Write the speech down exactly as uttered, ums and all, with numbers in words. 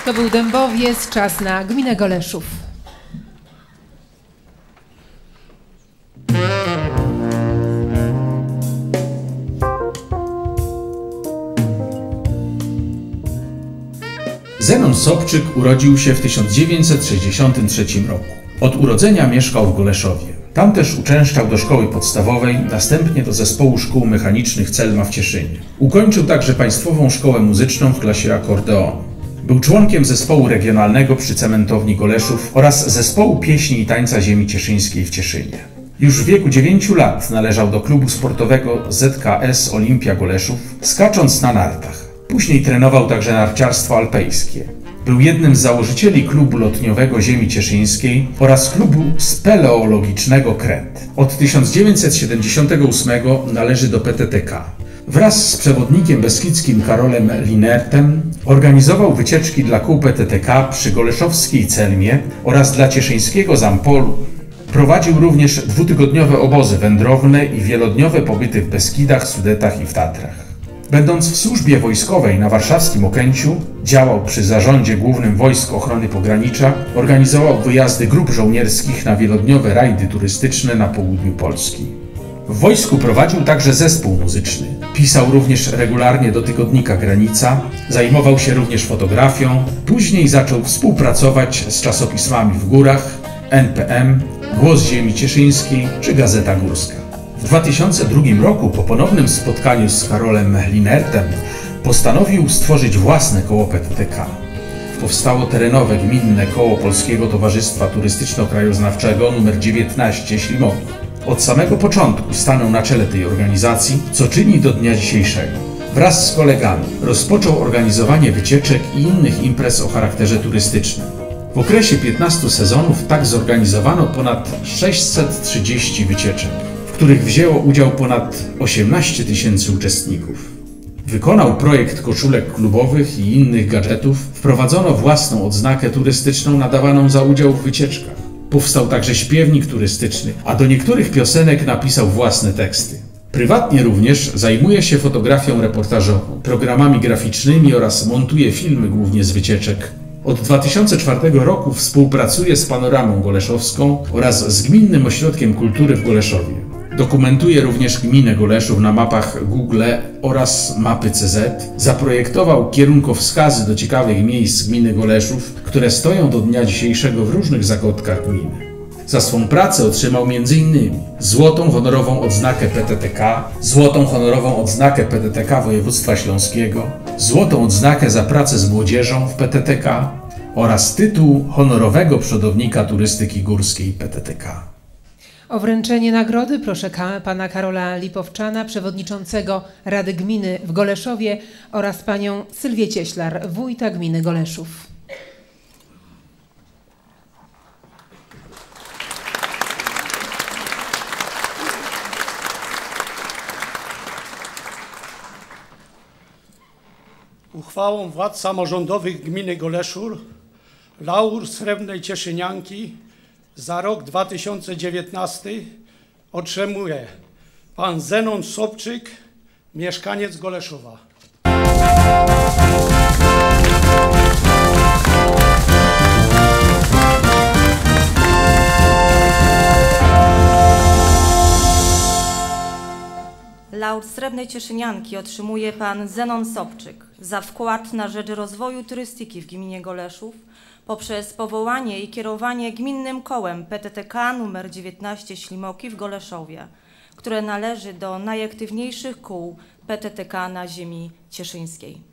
To był Dębowiec, czas na gminę Goleszów. Zenon Sobczyk urodził się w tysiąc dziewięćset sześćdziesiątym trzecim roku. Od urodzenia mieszkał w Goleszowie. Tam też uczęszczał do szkoły podstawowej, następnie do Zespołu Szkół Mechanicznych Celma w Cieszynie. Ukończył także Państwową Szkołę Muzyczną w klasie akordeonu. Był członkiem zespołu regionalnego przy Cementowni Goleszów oraz zespołu pieśni i tańca ziemi cieszyńskiej w Cieszynie. Już w wieku dziewięciu lat należał do klubu sportowego Z K S Olimpia Goleszów, skacząc na nartach. Później trenował także narciarstwo alpejskie. Był jednym z założycieli klubu lotniowego ziemi cieszyńskiej oraz klubu speleologicznego Kręt. Od tysiąc dziewięćset siedemdziesiątego ósmego należy do P T T K. Wraz z przewodnikiem beskidzkim Karolem Linertem organizował wycieczki dla kół P T T K przy goleszowskiej Celmie oraz dla cieszyńskiego Zampolu. Prowadził również dwutygodniowe obozy wędrowne i wielodniowe pobyty w Beskidach, Sudetach i w Tatrach. Będąc w służbie wojskowej na warszawskim Okęciu, działał przy Zarządzie Głównym Wojsk Ochrony Pogranicza, organizował wyjazdy grup żołnierskich na wielodniowe rajdy turystyczne na południu Polski. W wojsku prowadził także zespół muzyczny. Pisał również regularnie do tygodnika Granica, zajmował się również fotografią, później zaczął współpracować z czasopismami W Górach, N P M, Głos Ziemi Cieszyńskiej czy Gazeta Górska. W dwa tysiące drugim roku, po ponownym spotkaniu z Karolem Linertem, postanowił stworzyć własne koło P T T K. Powstało terenowe gminne koło Polskiego Towarzystwa Turystyczno-Krajoznawczego nr dziewiętnaście Ślimoki. Od samego początku stanął na czele tej organizacji, co czyni do dnia dzisiejszego. Wraz z kolegami rozpoczął organizowanie wycieczek i innych imprez o charakterze turystycznym. W okresie piętnastu sezonów tak zorganizowano ponad sześćset trzydzieści wycieczek, w których wzięło udział ponad osiemnaście tysięcy uczestników. Wykonał projekt koszulek klubowych i innych gadżetów, wprowadzono własną odznakę turystyczną nadawaną za udział w wycieczkach. Powstał także śpiewnik turystyczny, a do niektórych piosenek napisał własne teksty. Prywatnie również zajmuje się fotografią reportażową, programami graficznymi oraz montuje filmy głównie z wycieczek. Od dwa tysiące czwartego roku współpracuje z Panoramą Goleszowską oraz z Gminnym Ośrodkiem Kultury w Goleszowie. Dokumentuje również gminę Goleszów na mapach Google oraz mapy C Z. Zaprojektował kierunkowskazy do ciekawych miejsc gminy Goleszów, które stoją do dnia dzisiejszego w różnych zakątkach gminy. Za swą pracę otrzymał między innymi złotą honorową odznakę P T T K, złotą honorową odznakę P T T K Województwa Śląskiego, złotą odznakę za pracę z młodzieżą w P T T K oraz tytuł honorowego przodownika turystyki górskiej P T T K. O wręczenie nagrody proszę pana Karola Lipowczana, przewodniczącego Rady Gminy w Goleszowie oraz panią Sylwię Cieślar, wójta gminy Goleszów. Uchwałą władz samorządowych gminy Goleszów laur Srebrnej Cieszynianki za rok dwa tysiące dziewiętnasty otrzymuje pan Zenon Sobczyk, mieszkaniec Goleszowa. Laur Srebrnej Cieszynianki otrzymuje pan Zenon Sobczyk za wkład na rzecz rozwoju turystyki w gminie Goleszów poprzez powołanie i kierowanie gminnym kołem P T T K nr dziewiętnaście Ślimoki w Goleszowie, które należy do najaktywniejszych kół P T T K na ziemi cieszyńskiej.